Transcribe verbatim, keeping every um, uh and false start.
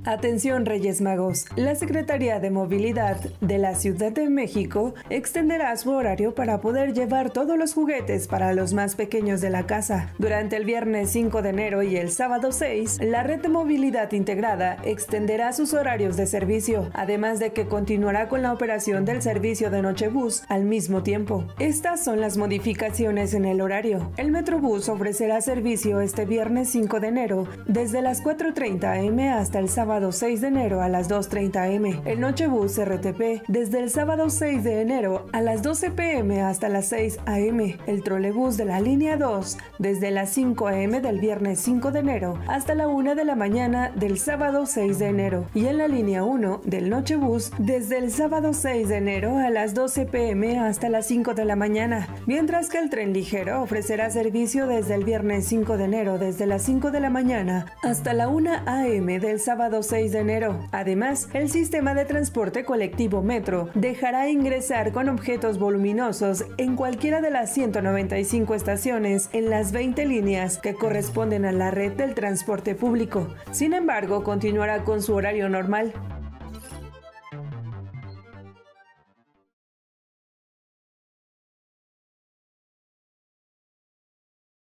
Atención Reyes Magos, la Secretaría de Movilidad de la Ciudad de México extenderá su horario para poder llevar todos los juguetes para los más pequeños de la casa. Durante el viernes cinco de enero y el sábado seis, la Red de Movilidad Integrada extenderá sus horarios de servicio, además de que continuará con la operación del servicio de Nochebús al mismo tiempo. Estas son las modificaciones en el horario. El Metrobús ofrecerá servicio este viernes cinco de enero desde las cuatro treinta a eme hasta el sábado seis de enero a las dos treinta a eme. El Nochebús erre te pe desde el sábado seis de enero a las doce pe eme hasta las seis a eme. El Trolebús de la línea dos desde las cinco a eme del viernes cinco de enero hasta la una de la mañana del sábado seis de enero. Y en la línea uno del Nochebús desde el sábado seis de enero a las doce pe eme hasta las cinco de la mañana. Mientras que el Tren Ligero ofrecerá servicio desde el viernes cinco de enero desde las cinco de la mañana hasta la una a eme del sábado seis de enero. Además, el sistema de transporte colectivo Metro dejará ingresar con objetos voluminosos en cualquiera de las ciento noventa y cinco estaciones en las veinte líneas que corresponden a la red del transporte público. Sin embargo, continuará con su horario normal.